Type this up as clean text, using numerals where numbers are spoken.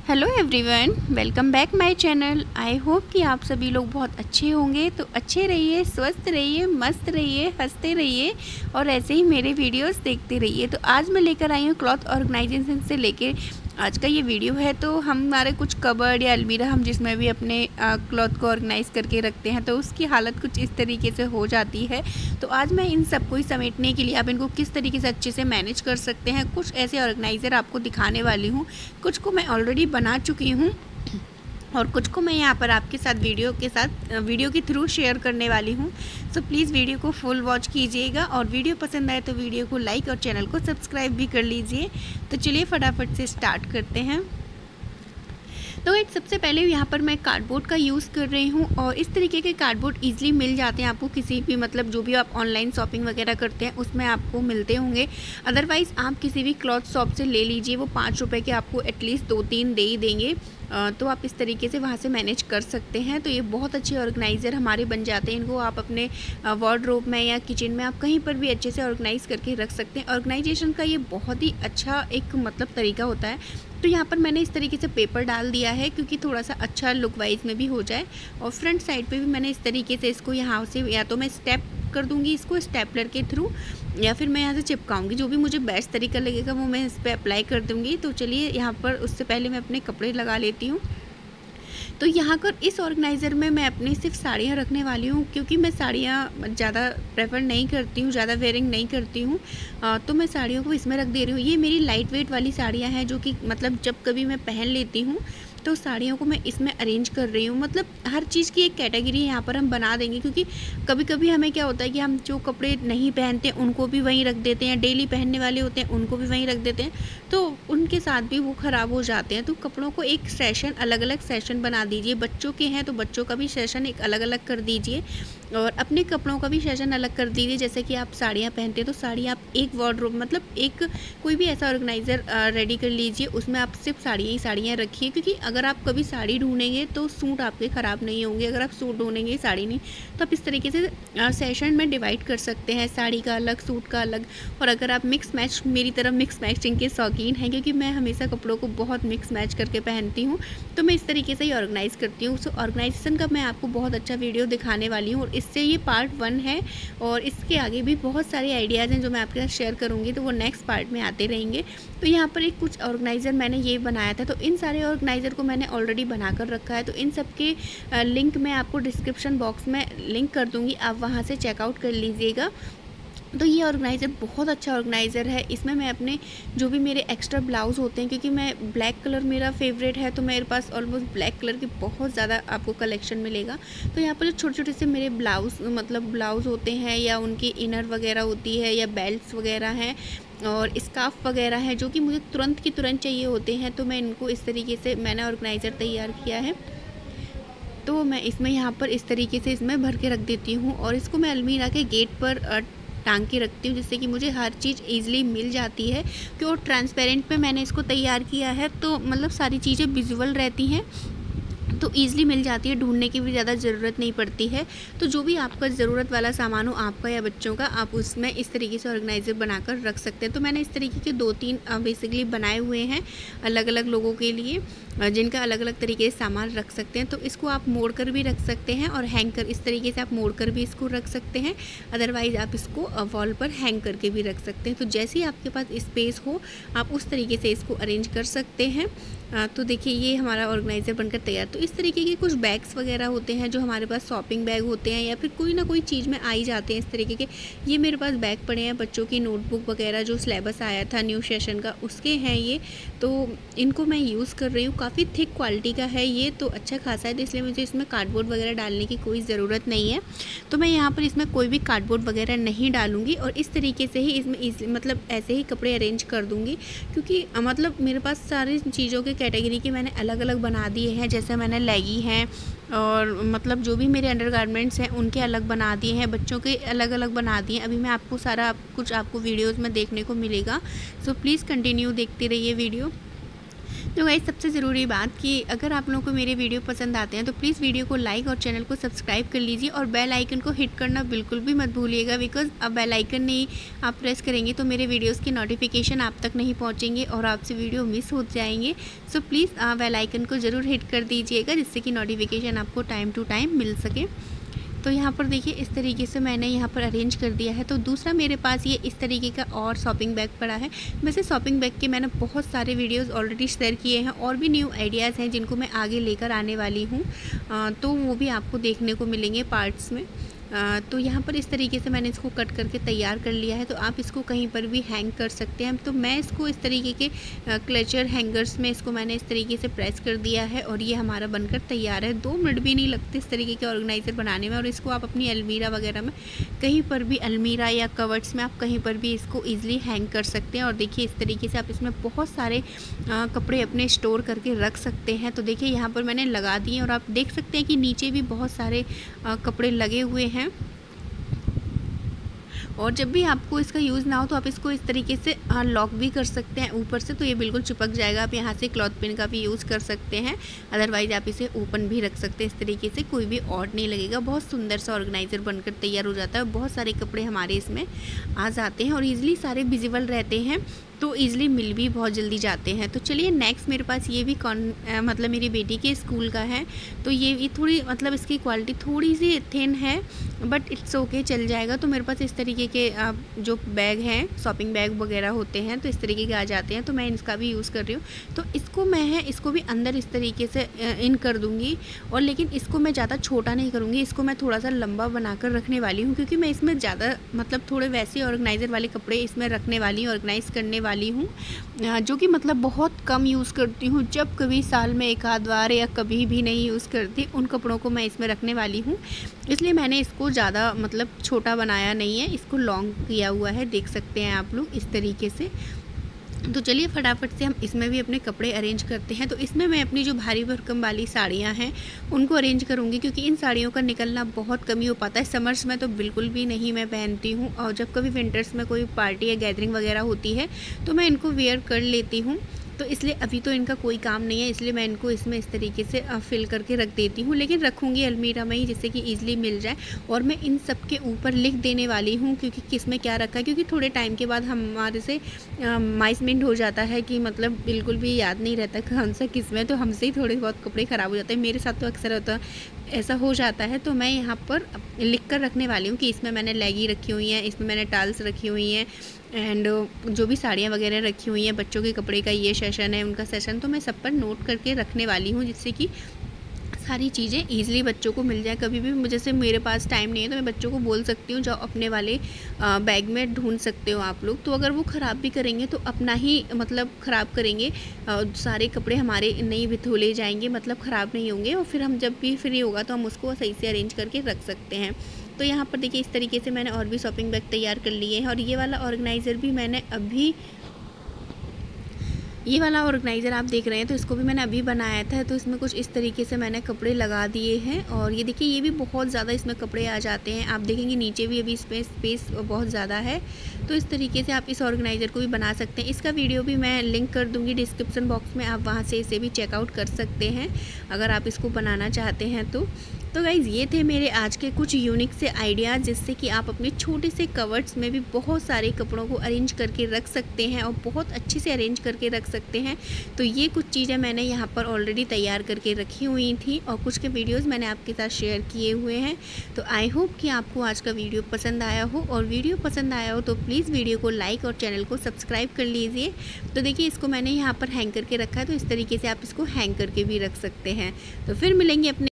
Hello everyone, welcome back my channel. I hope कि आप सभी लोग बहुत अच्छे होंगे। तो अच्छे रहिए, स्वस्थ रहिए, मस्त रहिए, हंसते रहिए और ऐसे ही मेरे वीडियोस देखते रहिए। तो आज मैं लेकर आई हूँ क्लॉथ ऑर्गेनाइजेशन से लेके आज का ये वीडियो है। तो हमारे कुछ कबर्ड या अलमीरा हम जिसमें भी अपने क्लॉथ को ऑर्गेनाइज़ करके रखते हैं तो उसकी हालत कुछ इस तरीके से हो जाती है। तो आज मैं इन सबको ही समेटने के लिए आप इनको किस तरीके से अच्छे से मैनेज कर सकते हैं, कुछ ऐसे ऑर्गेनाइज़र आपको दिखाने वाली हूँ। कुछ को मैं ऑलरेडी बना चुकी हूँ और कुछ को मैं यहाँ पर आपके साथ वीडियो के थ्रू शेयर करने वाली हूँ। सो प्लीज़ वीडियो को फुल वॉच कीजिएगा और वीडियो पसंद आए तो वीडियो को लाइक और चैनल को सब्सक्राइब भी कर लीजिए। तो चलिए फटाफट से स्टार्ट करते हैं। तो एक सबसे पहले यहाँ पर मैं कार्डबोर्ड का यूज़ कर रही हूँ और इस तरीके के कार्डबोर्ड ईजिली मिल जाते हैं आपको किसी भी जो भी आप ऑनलाइन शॉपिंग वगैरह करते हैं उसमें आपको मिलते होंगे। अदरवाइज़ आप किसी भी क्लॉथ शॉप से ले लीजिए, वो 5 रुपये के आपको एटलीस्ट 2-3 दे ही देंगे। तो आप इस तरीके से वहाँ से मैनेज कर सकते हैं। तो ये बहुत अच्छे ऑर्गेनाइज़र हमारे बन जाते हैं। इनको आप अपने वार्डरोब में या किचन में आप कहीं पर भी अच्छे से ऑर्गेनाइज़ करके रख सकते हैं। ऑर्गेनाइजेशन का ये बहुत ही अच्छा एक तरीका होता है। तो यहाँ पर मैंने इस तरीके से पेपर डाल दिया है क्योंकि थोड़ा सा अच्छा लुक वाइज में भी हो जाए। और फ्रंट साइड पे भी मैंने इस तरीके से इसको यहाँ से या तो मैं स्टेप कर दूँगी इसको स्टेपलर के थ्रू या फिर मैं यहाँ से चिपकाऊंगी। जो भी मुझे बेस्ट तरीका लगेगा वो मैं इस पर अप्लाई कर दूँगी। तो चलिए यहाँ पर उससे पहले मैं अपने कपड़े लगा लेती हूँ। तो यहाँ पर इस ऑर्गेनाइज़र में मैं अपनी सिर्फ साड़ियाँ रखने वाली हूँ क्योंकि मैं साड़ियाँ ज़्यादा प्रेफर नहीं करती हूँ, ज़्यादा वेयरिंग नहीं करती हूँ। तो मैं साड़ियों को इसमें रख दे रही हूँ। ये मेरी लाइट वेट वाली साड़ियाँ हैं जो कि जब कभी मैं पहन लेती हूँ तो साड़ियों को मैं इसमें अरेंज कर रही हूँ। हर चीज़ की एक कैटेगरी यहाँ पर हम बना देंगे क्योंकि कभी कभी हमें क्या होता है कि हम जो कपड़े नहीं पहनते उनको भी वहीं रख देते हैं, डेली पहनने वाले होते हैं उनको भी वहीं रख देते हैं, तो उनके साथ भी वो ख़राब हो जाते हैं। तो कपड़ों को एक सेशन अलग अलग सेशन बना दीजिए। बच्चों के हैं तो बच्चों का भी सेशन एक अलग अलग कर दीजिए और अपने कपड़ों का भी सेशन अलग कर दीजिए। जैसे कि आप साड़ियाँ पहनते हैं तो साड़ी आप एक वार्डरोब एक कोई भी ऐसा ऑर्गेनाइज़र रेडी कर लीजिए, उसमें आप सिर्फ साड़ियाँ ही साड़ियाँ रखिए। क्योंकि अगर आप कभी साड़ी ढूंढेंगे तो सूट आपके ख़राब नहीं होंगे, अगर आप सूट ढूंढेंगे साड़ी नहीं। तो आप इस तरीके से सेशन में डिवाइड कर सकते हैं, साड़ी का अलग, सूट का अलग। और अगर आप मिक्स मैच मेरी तरह मिक्स मैचिंग के शौकीन हैं क्योंकि मैं हमेशा कपड़ों को बहुत मिक्स मैच करके पहनती हूँ, तो मैं इस तरीके से ही ऑर्गेनाइज़ करती हूँ। सो ऑर्गेनाइजेशन का मैं आपको बहुत अच्छा वीडियो दिखाने वाली हूँ और इससे ये पार्ट 1 है और इसके आगे भी बहुत सारे आइडियाज़ हैं जो मैं आपके साथ शेयर करूँगी, तो वो नेक्स्ट पार्ट में आते रहेंगे। तो यहाँ पर एक कुछ ऑर्गेनाइज़र मैंने ये बनाया था, तो इन सारे ऑर्गेनाइज़र को मैंने ऑलरेडी बनाकर रखा है। तो इन सब के लिंक मैं आपको डिस्क्रिप्शन बॉक्स में लिंक कर दूँगी, आप वहाँ से चेकआउट कर लीजिएगा। तो ये ऑर्गेनाइज़र बहुत अच्छा ऑर्गेनाइज़र है। इसमें मैं अपने जो भी मेरे एक्स्ट्रा ब्लाउज़ होते हैं, क्योंकि मैं ब्लैक कलर मेरा फेवरेट है, तो मेरे पास ऑलमोस्ट ब्लैक कलर की बहुत ज़्यादा आपको कलेक्शन मिलेगा। तो यहाँ पर जो छोटे छोटे से मेरे ब्लाउज़ होते हैं या उनकी इनर वगैरह होती है या बेल्ट्स वगैरह हैं और स्कार्फ वगैरह है जो कि मुझे तुरंत की तुरंत चाहिए होते हैं, तो मैं इनको इस तरीके से मैंने ऑर्गेनाइज़र तैयार किया है। तो मैं इसमें यहाँ पर इस तरीके से इसमें भर के रख देती हूँ और इसको मैं अलमीरा के गेट पर टांग के रखती हूँ, जिससे कि मुझे हर चीज़ ईज़िली मिल जाती है। क्यों ट्रांसपेरेंट पे मैंने इसको तैयार किया है तो सारी चीज़ें विजुअल रहती हैं, तो ईज़िली मिल जाती है, ढूंढने की भी ज़्यादा ज़रूरत नहीं पड़ती है। तो जो भी आपका ज़रूरत वाला सामान हो आपका या बच्चों का, आप उसमें इस तरीके से ऑर्गेनाइज़र बनाकर रख सकते हैं। तो मैंने इस तरीके के 2-3 बेसिकली बनाए हुए हैं अलग अलग लोगों के लिए, जिनका अलग अलग तरीके से सामान रख सकते हैं। तो इसको आप मोड़ कर भी रख सकते हैं और हैंग कर इस तरीके से आप मोड़ कर भी इसको रख सकते हैं। अदरवाइज़ आप इसको वॉल पर हैंग करके भी रख सकते हैं। तो जैसे ही आपके पास स्पेस हो आप उस तरीके से इसको अरेंज कर सकते हैं। तो देखिए ये हमारा ऑर्गेनाइज़र बनकर तैयार। तो इस तरीके के कुछ बैग्स वगैरह होते हैं जो हमारे पास शॉपिंग बैग होते हैं या फिर कोई ना कोई चीज़ में आ ही जाते हैं इस तरीके के। ये मेरे पास बैग पड़े हैं, बच्चों की नोटबुक वगैरह जो सिलेबस आया था न्यू सेशन का उसके हैं ये, तो इनको मैं यूज़ कर रही हूँ। काफ़ी थिक क्वालिटी का है ये, तो अच्छा खासा है, तो इसलिए मुझे इसमें कार्डबोर्ड वगैरह डालने की कोई ज़रूरत नहीं है। तो मैं यहाँ पर इसमें कोई भी कार्डबोर्ड वगैरह नहीं डालूँगी और इस तरीके से ही इसमें ऐसे ही कपड़े अरेंज कर दूँगी। क्योंकि मेरे पास सारी चीज़ों के कैटेगरी के मैंने अलग अलग बना दिए हैं। जैसे मैंने लेगी हैं और जो भी मेरे अंडरगारमेंट्स हैं उनके अलग बना दिए हैं, बच्चों के अलग अलग बना दिए हैं। अभी मैं आपको सारा कुछ आपको वीडियोज़ में देखने को मिलेगा, सो प्लीज़ कंटिन्यू देखते रहिए वीडियो। तो गाइस सबसे ज़रूरी बात कि अगर आप लोगों को मेरे वीडियो पसंद आते हैं तो प्लीज़ वीडियो को लाइक और चैनल को सब्सक्राइब कर लीजिए और बेल आइकन को हिट करना बिल्कुल भी मत भूलिएगा, बिकॉज़ अब बेल आइकन नहीं आप प्रेस करेंगे तो मेरे वीडियोस की नोटिफिकेशन आप तक नहीं पहुंचेंगे और आपसे वीडियो मिस हो जाएंगे। सो प्लीज़ बेल आइकन को ज़रूर हिट कर दीजिएगा जिससे कि नोटिफिकेशन आपको टाइम टू टाइम मिल सके। तो यहाँ पर देखिए इस तरीके से मैंने यहाँ पर अरेंज कर दिया है। तो दूसरा मेरे पास ये इस तरीके का और शॉपिंग बैग पड़ा है। वैसे शॉपिंग बैग के मैंने बहुत सारे वीडियोस ऑलरेडी शेयर किए हैं और भी न्यू आइडियाज़ हैं जिनको मैं आगे लेकर आने वाली हूँ, तो वो भी आपको देखने को मिलेंगे पार्ट्स में। तो यहाँ पर इस तरीके से मैंने इसको कट करके तैयार कर लिया है। तो आप इसको कहीं पर भी हैंग कर सकते हैं। तो मैं इसको इस तरीके के क्लचर हैंगर्स में इसको मैंने इस तरीके से प्रेस कर दिया है और ये हमारा बनकर तैयार है। 2 मिनट भी नहीं लगते इस तरीके के ऑर्गेनाइज़र बनाने में। और इसको आप अपनी अलमीरा वगैरह में कहीं पर भी, अलमीरा या कवर्ड्स में आप कहीं पर भी इसको ईज़िली हैंग कर सकते हैं। और देखिए इस तरीके से आप इसमें बहुत सारे कपड़े अपने स्टोर करके रख सकते हैं। तो देखिए यहाँ पर मैंने लगा दिए और आप देख सकते हैं कि नीचे भी बहुत सारे कपड़े लगे हुए हैं। और जब भी आपको इसका यूज़ ना हो तो आप इसको इस तरीके से लॉक भी कर सकते हैं ऊपर से, तो ये बिल्कुल चिपक जाएगा। आप यहाँ से क्लॉथ पिन का भी यूज़ कर सकते हैं, अदरवाइज़ आप इसे ओपन भी रख सकते हैं। इस तरीके से कोई भी ऑड नहीं लगेगा। बहुत सुंदर सा ऑर्गेनाइज़र बनकर तैयार हो जाता है। बहुत सारे कपड़े हमारे इसमें आ जाते हैं और ईज़िली सारे विजिबल रहते हैं, तो ईज़िली मिल भी बहुत जल्दी जाते हैं। तो चलिए नेक्स्ट मेरे पास ये भी मतलब मेरी बेटी के स्कूल का है। तो ये थोड़ी मतलब इसकी क्वालिटी थोड़ी सी थिन है, बट इट्स ओके, चल जाएगा। तो मेरे पास इस तरीके के जो बैग हैं, शॉपिंग बैग वगैरह होते हैं, तो इस तरीके के आ जाते हैं। तो मैं इसका भी यूज़ कर रही हूँ। तो इसको भी अंदर इस तरीके से इन कर दूँगी। और लेकिन इसको मैं ज़्यादा छोटा नहीं करूँगी, इसको मैं थोड़ा सा लंबा बनाकर रखने वाली हूँ, क्योंकि मैं इसमें ज़्यादा मतलब थोड़े वैसे ऑर्गेनाइज़र वाले कपड़े इसमें रखने वाली हूँ, ऑर्गेनाइज़ करने वाली हूँ, जो कि मतलब बहुत कम यूज़ करती हूँ। जब कभी साल में एक आध बार या कभी भी नहीं यूज़ करती, उन कपड़ों को मैं इसमें रखने वाली हूँ। इसलिए मैंने इसको ज़्यादा मतलब छोटा बनाया नहीं है, इसको लॉन्ग किया हुआ है, देख सकते हैं आप लोग इस तरीके से। तो चलिए फटाफट से हम इसमें भी अपने कपड़े अरेंज करते हैं। तो इसमें मैं अपनी जो भारी भरकम वाली साड़ियाँ हैं उनको अरेंज करूँगी, क्योंकि इन साड़ियों का निकलना बहुत कम ही हो पाता है। समर्स में तो बिल्कुल भी नहीं मैं पहनती हूँ, और जब कभी विंटर्स में कोई पार्टी या गैदरिंग वगैरह होती है तो मैं इनको वेयर कर लेती हूँ। तो इसलिए अभी तो इनका कोई काम नहीं है, इसलिए मैं इनको इसमें इस तरीके से फिल करके रख देती हूँ। लेकिन रखूँगी अलमीरा में ही, जिससे कि ईज़िली मिल जाए। और मैं इन सब के ऊपर लिख देने वाली हूँ क्योंकि किस में क्या रखा है, क्योंकि थोड़े टाइम के बाद हमारे से माइसमेंट हो जाता है कि मतलब बिल्कुल भी याद नहीं रहता कौन सा किस में, तो हमसे ही थोड़े बहुत कपड़े ख़राब हो जाते हैं। मेरे साथ तो अक्सर होता ऐसा हो जाता है। तो मैं यहाँ पर लिख कर रखने वाली हूँ कि इसमें मैंने लेगी रखी हुई हैं, इसमें मैंने टाल्स रखी हुई हैं, एंड जो भी साड़ियाँ वगैरह रखी हुई हैं, बच्चों के कपड़े का ये सेशन है, उनका सेशन, तो मैं सब पर नोट करके रखने वाली हूँ, जिससे कि सारी चीज़ें ईज़िली बच्चों को मिल जाए। कभी भी जैसे मेरे पास टाइम नहीं है तो मैं बच्चों को बोल सकती हूँ जाओ अपने वाले बैग में ढूंढ सकते हो आप लोग। तो अगर वो ख़राब भी करेंगे तो अपना ही मतलब ख़राब करेंगे, सारे कपड़े हमारे नहीं भी धुले जाएंगे, मतलब ख़राब नहीं होंगे, और फिर हम जब भी फ्री होगा तो हम उसको सही से अरेंज करके रख सकते हैं। तो यहाँ पर देखिए इस तरीके से मैंने और भी शॉपिंग बैग तैयार कर लिए हैं। और ये वाला ऑर्गेनाइज़र भी मैंने अभी, ये वाला ऑर्गेनाइज़र आप देख रहे हैं, तो इसको भी मैंने अभी बनाया था। तो इसमें कुछ इस तरीके से मैंने कपड़े लगा दिए हैं। और ये देखिए ये भी बहुत ज़्यादा इसमें कपड़े आ जाते हैं। आप देखेंगे नीचे भी अभी स्पेस बहुत ज़्यादा है। तो इस तरीके से आप इस ऑर्गेनाइज़र को भी बना सकते हैं। इसका वीडियो भी मैं लिंक कर दूँगी डिस्क्रिप्शन बॉक्स में, आप वहाँ से इसे भी चेकआउट कर सकते हैं अगर आप इसको बनाना चाहते हैं तो। गाइज़ ये थे मेरे आज के कुछ यूनिक से आइडियाज़, जिससे कि आप अपने छोटे से कवर्ड्स में भी बहुत सारे कपड़ों को अरेंज करके रख सकते हैं और बहुत अच्छे से अरेंज करके रख सकते हैं। तो ये कुछ चीज़ें मैंने यहाँ पर ऑलरेडी तैयार करके रखी हुई थी और कुछ के वीडियोज़ मैंने आपके साथ शेयर किए हुए हैं। तो आई होप कि आपको आज का वीडियो पसंद आया हो, और वीडियो पसंद आया हो तो प्लीज़ वीडियो को लाइक और चैनल को सब्सक्राइब कर लीजिए। तो देखिए इसको मैंने यहाँ पर हैंग करके रखा है, तो इस तरीके से आप इसको हैंग करके भी रख सकते हैं। तो फिर मिलेंगे अपने